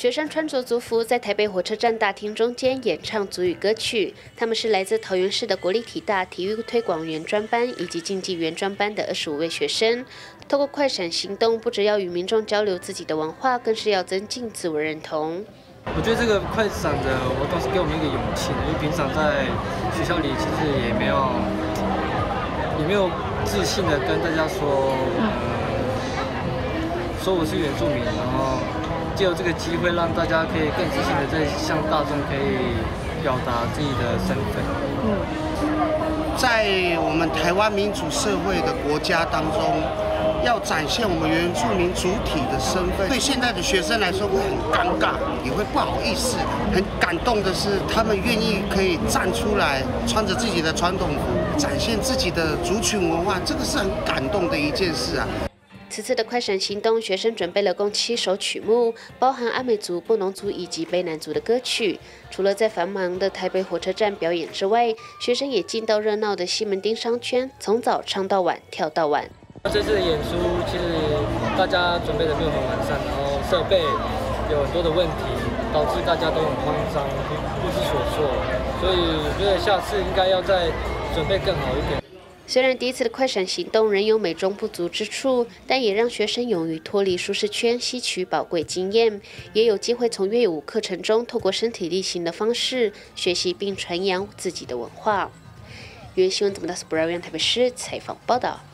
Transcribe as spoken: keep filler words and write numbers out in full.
学生穿着族服在台北火车站大厅中间演唱族语歌曲。他们是来自桃园市的国立体大体育推广员专班以及竞技员专班的二十五位学生。透过快闪行动，不只要与民众交流自己的文化，更是要增进自我认同。 我觉得这个快闪的活动是给我们一个勇气，因为平常在学校里其实也没有也没有自信的跟大家说，嗯，说我是原住民，然后。 借由这个机会，让大家可以更自信的在向大众可以表达自己的身份。嗯， 在我们台湾民主社会的国家当中，要展现我们原住民主体的身份，对现在的学生来说会很尴尬，也会不好意思。很感动的是，他们愿意可以站出来，穿着自己的传统服，展现自己的族群文化，这个是很感动的一件事啊。 此次的快闪行动，学生准备了共七首曲目，包含阿美族、布农族以及卑南族的歌曲。除了在繁忙的台北火车站表演之外，学生也进到热闹的西门町商圈，从早唱到晚，跳到晚。 这次的演出其实大家准备的没有很完善，然后设备有很多的问题，导致大家都很慌张，不知所措。所以我觉得下次应该要再准备更好一点。 虽然第一次的快闪行动仍有美中不足之处，但也让学生勇于脱离舒适圈，吸取宝贵经验，也有机会从乐舞课程中透过身体力行的方式学习并传扬自己的文化。原新闻怎么到 Spread 台北市采访报道。